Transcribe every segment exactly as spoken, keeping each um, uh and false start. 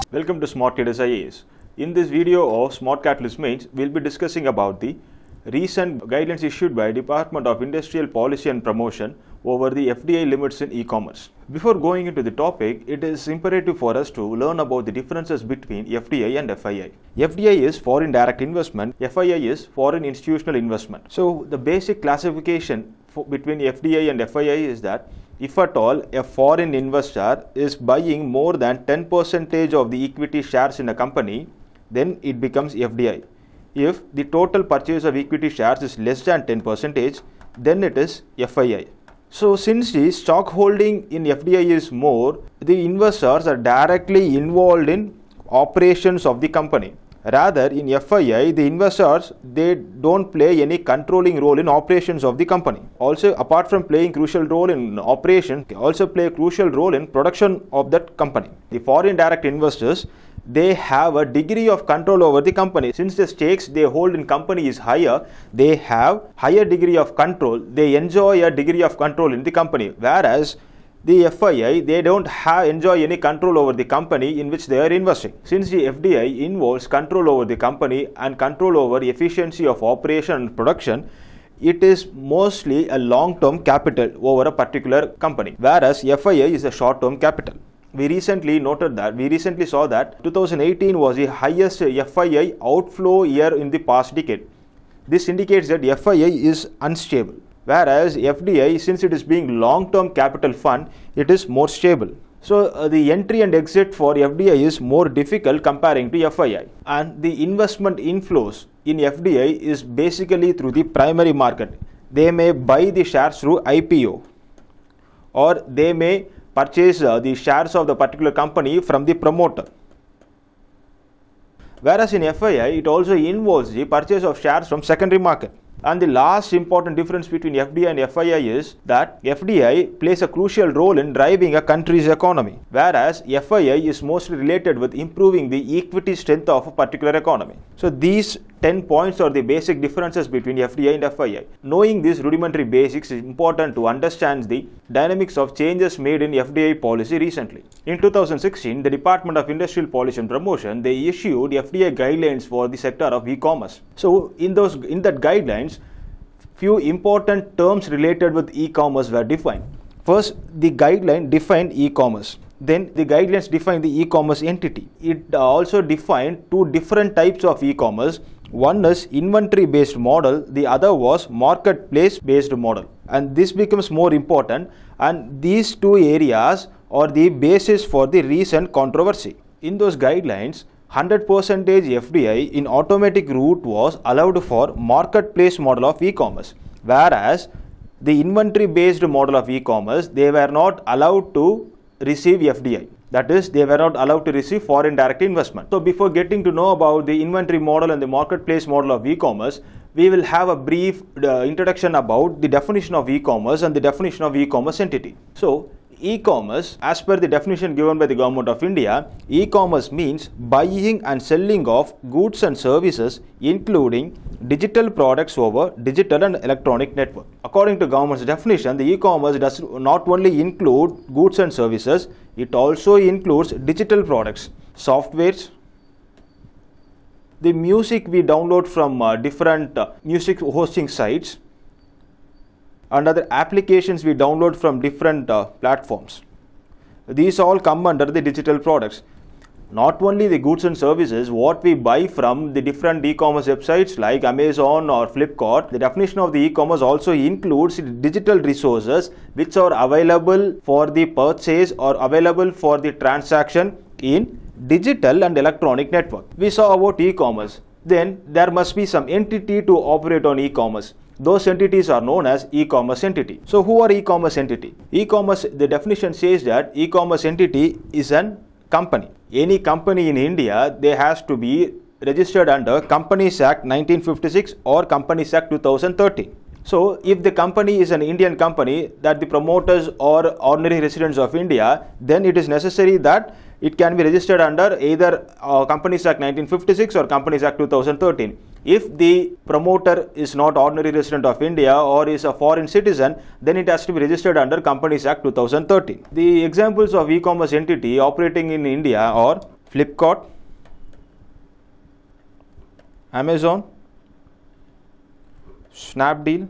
Welcome to Smart Leaders I A S. In this video of Smart CAtayst Mains, we will be discussing about the recent guidelines issued by Department of Industrial Policy and Promotion over the F D I limits in e-commerce. Before going into the topic, it is imperative for us to learn about the differences between F D I and F I I. F D I is foreign direct investment, F I I is foreign institutional investment. So the basic classification for, between F D I and F I I is that if at all a foreign investor is buying more than ten percent of the equity shares in a company, then it becomes F D I. If the total purchase of equity shares is less than ten percent, then it is F I I. So since the stock holding in F D I is more, the investors are directly involved in operations of the company. Rather, in F I I, the investors, they don't play any controlling role in operations of the company. Also, apart from playing crucial role in operation, they also play a crucial role in production of that company. The foreign direct investors, they have a degree of control over the company. Since the stakes they hold in company is higher, they have higher degree of control. They enjoy a degree of control in the company. Whereas the F I I, they don't have enjoy any control over the company in which they are investing. Since the F D I involves control over the company and control over efficiency of operation and production, it is mostly a long-term capital over a particular company. Whereas F I I is a short-term capital. We recently noted that, we recently saw that two thousand eighteen was the highest F I I outflow year in the past decade. This indicates that F I I is unstable. Whereas F D I, since it is being long-term capital fund, it is more stable. So uh, the entry and exit for F D I is more difficult comparing to F I I. And the investment inflows in F D I is basically through the primary market. They may buy the shares through I P O, or they may purchase uh, the shares of the particular company from the promoter. Whereas in F I I, it also involves the purchase of shares from secondary market. And the last important difference between F D I and F I I is that F D I plays a crucial role in driving a country's economy, whereas F I I is mostly related with improving the equity strength of a particular economy. So these ten points are the basic differences between F D I and F I I. Knowing these rudimentary basics is important to understand the dynamics of changes made in F D I policy recently. In two thousand sixteen, the Department of Industrial Policy and Promotion, they issued F D I guidelines for the sector of e-commerce. So in those in that guidelines, few important terms related with e-commerce were defined. First, the guideline defined e-commerce. Then the guidelines define the e-commerce entity. It also defined two different types of e-commerce. One is inventory based model, the other was marketplace based model. And this becomes more important, and these two areas are the basis for the recent controversy. In those guidelines, one hundred percent F D I in automatic route was allowed for marketplace model of e-commerce, whereas the inventory based model of e-commerce, they were not allowed to receive F D I. That is, they were not allowed to receive foreign direct investment. So before getting to know about the inventory model and the marketplace model of e-commerce, we will have a brief uh, introduction about the definition of e-commerce and the definition of e-commerce entity. So e-commerce, as per the definition given by the Government of India, e-commerce means buying and selling of goods and services, including digital products over digital and electronic network. According to government's definition, the e-commerce does not only include goods and services, it also includes digital products, softwares, the music we download from uh, different uh, music hosting sites, and other applications we download from different uh, platforms. These all come under the digital products. Not only the goods and services, what we buy from the different e-commerce websites like Amazon or Flipkart, the definition of the e-commerce also includes digital resources which are available for the purchase or available for the transaction in digital and electronic network. We saw about e-commerce. Then there must be some entity to operate on e-commerce. Those entities are known as e-commerce entity. So who are e-commerce entity? E-commerce, the definition says that e-commerce entity is an company. Any company in India, they has to be registered under Companies Act nineteen fifty-six or Companies Act two thousand thirteen. So if the company is an Indian company that the promoters are ordinary residents of India, then it is necessary that it can be registered under either uh, Companies Act nineteen fifty-six or Companies Act two thousand thirteen. If the promoter is not ordinary resident of India or is a foreign citizen, then it has to be registered under Companies Act two thousand thirteen. The examples of e-commerce entity operating in India are Flipkart, Amazon, Snapdeal.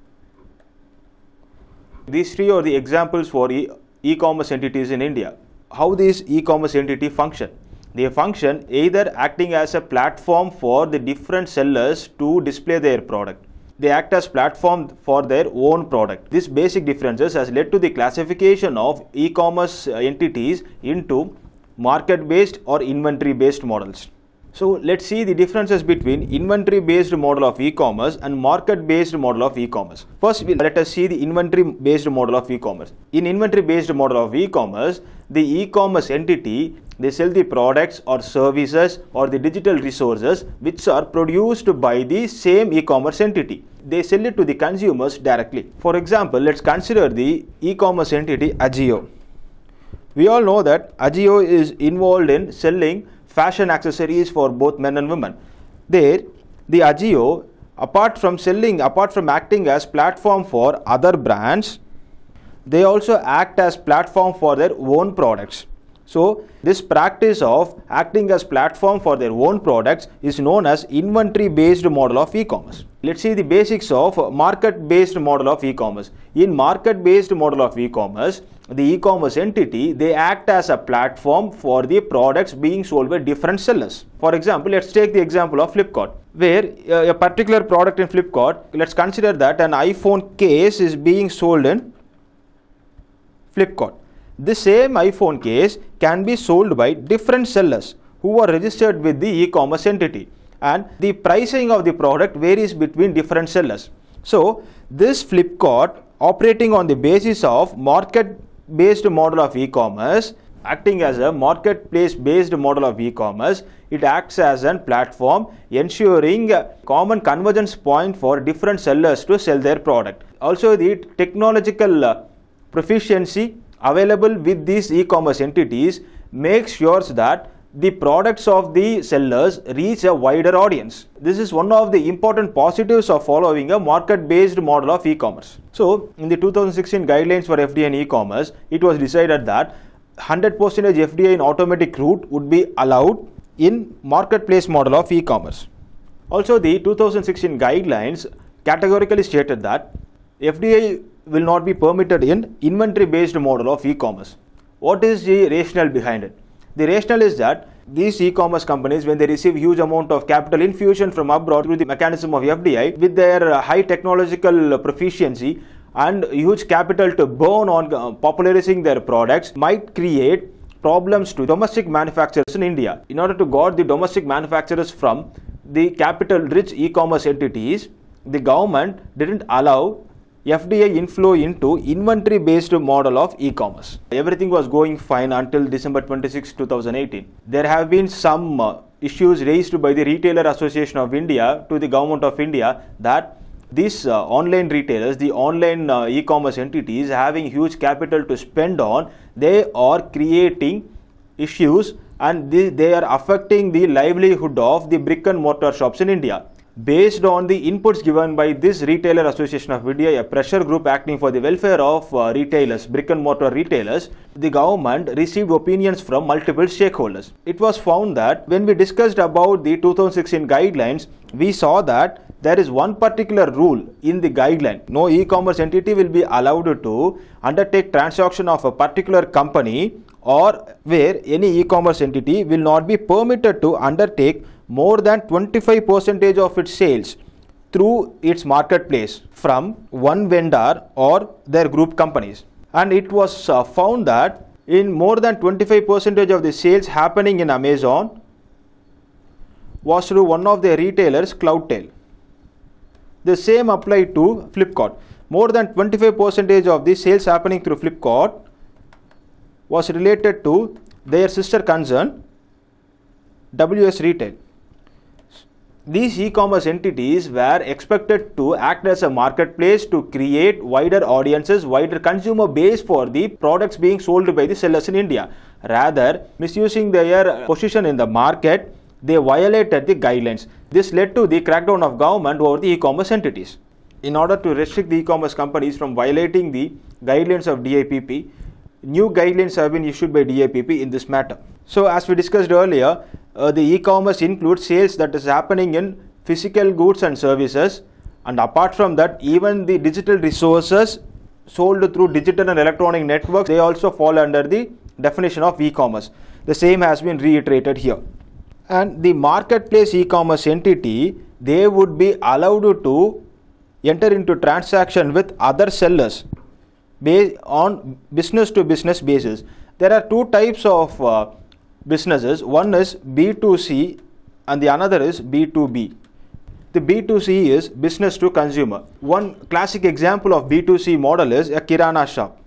These three are the examples for e- e-commerce entities in India. How these e-commerce entity function? They function either acting as a platform for the different sellers to display their product. They act as platform for their own product. This basic differences has led to the classification of e-commerce entities into market-based or inventory-based models. So let's see the differences between inventory-based model of e-commerce and market-based model of e-commerce. First, let us see the inventory-based model of e-commerce. In inventory-based model of e-commerce, the e-commerce entity, they sell the products or services or the digital resources which are produced by the same e-commerce entity. They sell it to the consumers directly. For example, let's consider the e-commerce entity Ajio. We all know that Ajio is involved in selling fashion accessories for both men and women. There, the Ajio, apart from selling, apart from acting as platform for other brands, they also act as platform for their own products. So, this practice of acting as platform for their own products is known as inventory-based model of e-commerce. Let's see the basics of market-based model of e-commerce. In market-based model of e-commerce, the e-commerce entity, they act as a platform for the products being sold by different sellers. For example, let's take the example of Flipkart, where a particular product in Flipkart, let's consider that an iPhone case is being sold in Flipkart. The same iPhone case can be sold by different sellers who are registered with the e-commerce entity, and the pricing of the product varies between different sellers. So, this Flipkart, operating on the basis of market-based model of e-commerce, acting as a marketplace-based model of e-commerce, it acts as a platform ensuring a common convergence point for different sellers to sell their product. Also, the technological proficiency available with these e-commerce entities makes sure that the products of the sellers reach a wider audience. This is one of the important positives of following a market-based model of e-commerce. So, in the two thousand sixteen guidelines for F D I and e-commerce, it was decided that one hundred percent F D I in automatic route would be allowed in marketplace model of e-commerce. Also, the two thousand sixteen guidelines categorically stated that F D I will not be permitted in inventory-based model of e-commerce. What is the rationale behind it? The rationale is that these e-commerce companies, when they receive huge amount of capital infusion from abroad through the mechanism of F D I, with their high technological proficiency and huge capital to burn on popularizing their products, might create problems to domestic manufacturers in India. In order to guard the domestic manufacturers from the capital-rich e-commerce entities, the government didn't allow F D I inflow into inventory-based model of e-commerce. Everything was going fine until December twenty-sixth, two thousand eighteen. There have been some uh, issues raised by the Retailer Association of India to the Government of India that these uh, online retailers, the online uh, e-commerce entities having huge capital to spend on, they are creating issues and they, they are affecting the livelihood of the brick and mortar shops in India. Based on the inputs given by this Retailer Association of India, a pressure group acting for the welfare of uh, retailers, brick and mortar retailers, the government received opinions from multiple stakeholders. It was found that when we discussed about the two thousand sixteen guidelines, we saw that there is one particular rule in the guideline. No e-commerce entity will be allowed to undertake transaction of a particular company, or where any e-commerce entity will not be permitted to undertake more than twenty-five percent of its sales through its marketplace from one vendor or their group companies. And it was uh, found that in more than twenty-five percent of the sales happening in Amazon was through one of the retailers, Cloudtail. The same applied to Flipkart. More than twenty-five percent of the sales happening through Flipkart was related to their sister concern, W S Retail. These e-commerce entities were expected to act as a marketplace to create wider audiences, wider consumer base for the products being sold by the sellers in India. Rather, misusing their position in the market, they violated the guidelines. This led to the crackdown of government over the e-commerce entities. In order to restrict the e-commerce companies from violating the guidelines of D I P P, new guidelines have been issued by D I P P in this matter. So as we discussed earlier, uh, the e-commerce includes sales that is happening in physical goods and services, and apart from that, even the digital resources sold through digital and electronic networks, they also fall under the definition of e-commerce. The same has been reiterated here. And the marketplace e-commerce entity, they would be allowed to enter into transaction with other sellers based on business to business basis. There are two types of uh, businesses. One is B two C and the another is B two B. The B two C is business to consumer. One classic example of B two C model is a Kirana shop.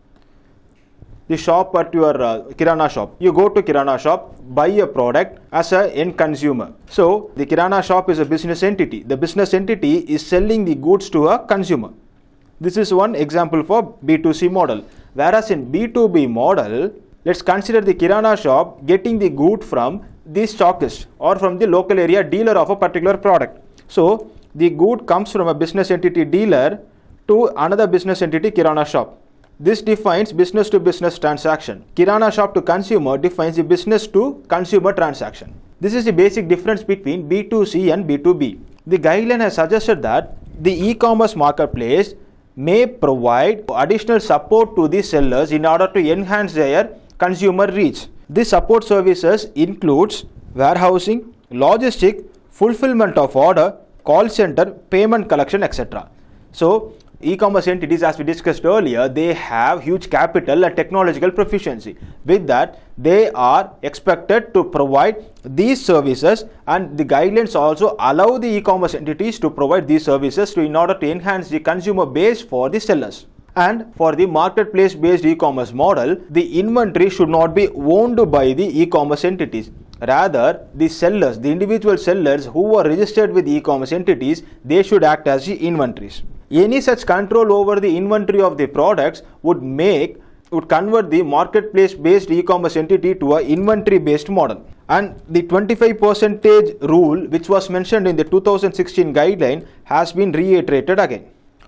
The shop at your uh, Kirana shop. You go to Kirana shop, buy a product as an end consumer. So the Kirana shop is a business entity. The business entity is selling the goods to a consumer. This is one example for B two C model. Whereas in B two B model, let's consider the Kirana shop getting the good from the stockist or from the local area dealer of a particular product. So the good comes from a business entity dealer to another business entity Kirana shop. This defines business to business transaction. Kirana shop to consumer defines the business to consumer transaction. This is the basic difference between B two C and B two B. The guideline has suggested that the e-commerce marketplace may provide additional support to the sellers in order to enhance their consumer reach. This support services includes warehousing, logistic, fulfillment of order, call center, payment collection, et cetera. So e-commerce entities, as we discussed earlier, they have huge capital and technological proficiency. With that, they are expected to provide these services, and the guidelines also allow the e-commerce entities to provide these services to in order to enhance the consumer base for the sellers. And for the marketplace based e-commerce model, the inventory should not be owned by the e-commerce entities. Rather, the sellers, the individual sellers who are registered with e-commerce entities, they should act as the inventories. Any such control over the inventory of the products would make would convert the marketplace based e-commerce entity to a inventory based model. And the twenty-five percent rule, which was mentioned in the two thousand sixteen guideline, has been reiterated again.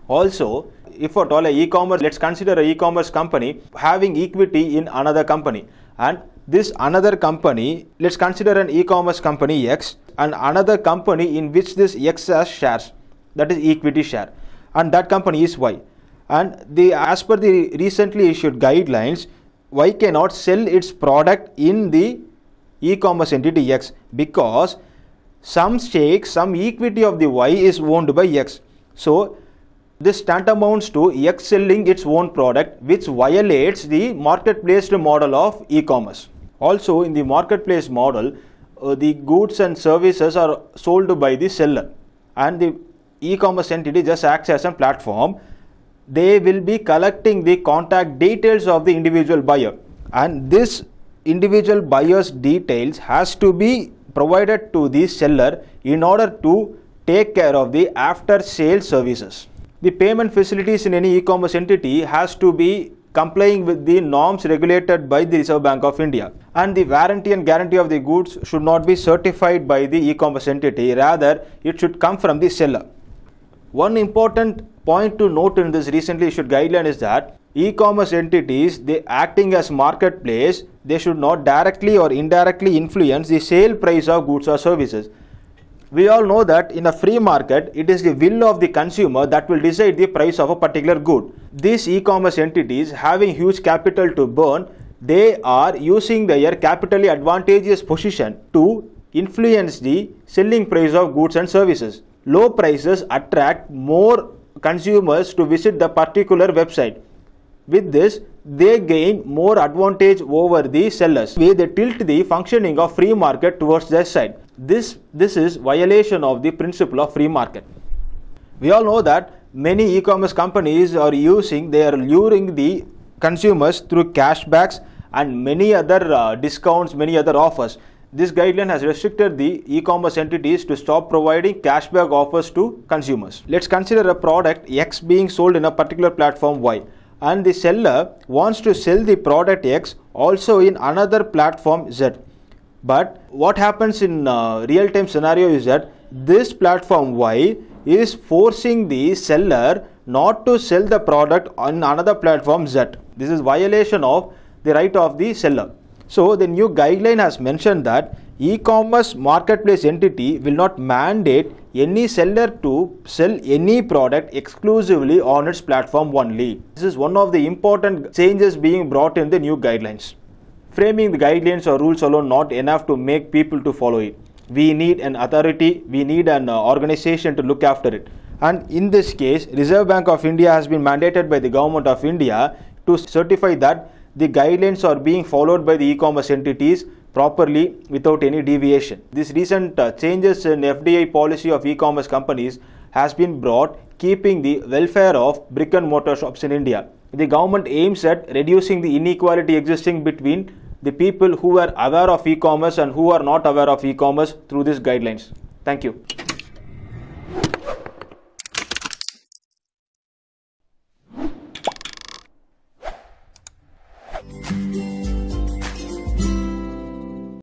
Also, if at all a e-commerce, let's consider a e-commerce company having equity in another company, and this another company, let's consider an e-commerce company X and another company in which this X has shares, that is equity share, and that company is Y. And the as per the recently issued guidelines, Y cannot sell its product in the e-commerce entity X because some stake, some equity of the Y is owned by X. So this tantamounts to X selling its own product, which violates the marketplace model of e-commerce. Also, in the marketplace model, uh, the goods and services are sold by the seller, and the e-commerce entity just acts as a platform. They will be collecting the contact details of the individual buyer, and this individual buyer's details has to be provided to the seller in order to take care of the after sale services. The payment facilities in any e-commerce entity has to be complying with the norms regulated by the Reserve Bank of India, and the warranty and guarantee of the goods should not be certified by the e-commerce entity, rather it should come from the seller. One important point to note in this recently issued guideline is that e-commerce entities, they acting as marketplace, they should not directly or indirectly influence the sale price of goods or services. We all know that in a free market, it is the will of the consumer that will decide the price of a particular good. These e-commerce entities, having huge capital to burn, they are using their capitally advantageous position to influence the selling price of goods and services. Low prices attract more consumers to visit the particular website. With this, they gain more advantage over the sellers. They tilt the functioning of free market towards their side. This, this is violation of the principle of free market. We all know that many e-commerce companies are using, they are luring the consumers through cashbacks and many other uh, discounts, many other offers. This guideline has restricted the e-commerce entities to stop providing cashback offers to consumers. Let's consider a product X being sold in a particular platform Y, and the seller wants to sell the product X also in another platform Z. But what happens in uh, real-time scenario is that this platform Y is forcing the seller not to sell the product on another platform Z. This is violation of the right of the seller. So the new guideline has mentioned that e-commerce marketplace entity will not mandate any seller to sell any product exclusively on its platform only. This is one of the important changes being brought in the new guidelines. Framing the guidelines or rules alone not enough to make people to follow it. We need an authority, we need an uh, organization to look after it. And in this case, Reserve Bank of India has been mandated by the Government of India to certify that the guidelines are being followed by the e-commerce entities properly without any deviation. These recent uh, changes in F D I policy of e-commerce companies has been brought keeping the welfare of brick and mortar shops in India. The government aims at reducing the inequality existing between the people who are aware of e-commerce and who are not aware of e-commerce through these guidelines. Thank you.